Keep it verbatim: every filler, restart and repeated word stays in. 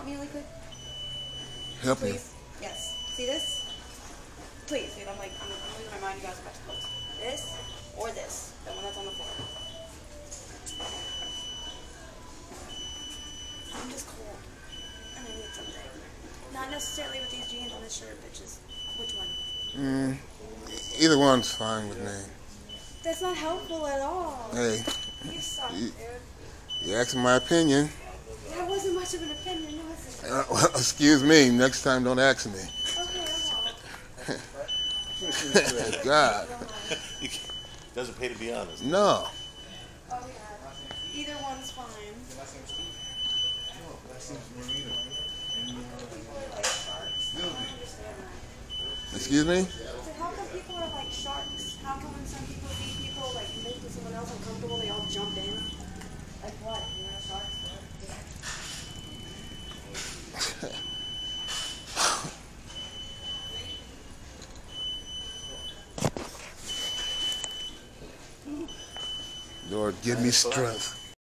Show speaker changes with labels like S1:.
S1: help me really quick?
S2: Help
S1: Please?
S2: you?
S1: Yes. See this? Please, dude. I'm like, I'm, I'm losing my mind. You guys are about to close. This or this. The one that's on the floor. I'm just cold. And I need something. Not necessarily with these jeans and this shirt, bitches. Which one?
S2: Mm, either one's fine with me.
S1: That's not helpful at all.
S2: Hey.
S1: You suck,
S2: You,
S1: dude.
S2: you asking my opinion.
S1: That wasn't much of an opinion, was it?
S2: Uh, well, excuse me. Next time, don't ask me.
S1: Okay, I won't.
S2: God.
S3: Doesn't pay to be honest.
S2: No.
S1: Oh, yeah. Either one's fine. People are like sharks. I don't understand that.
S2: Excuse me?
S1: So how come people are like sharks? How come when some people see people like making someone else uncomfortable, they all jump in? Like what? You know, sharks?
S2: Lord, give me strength.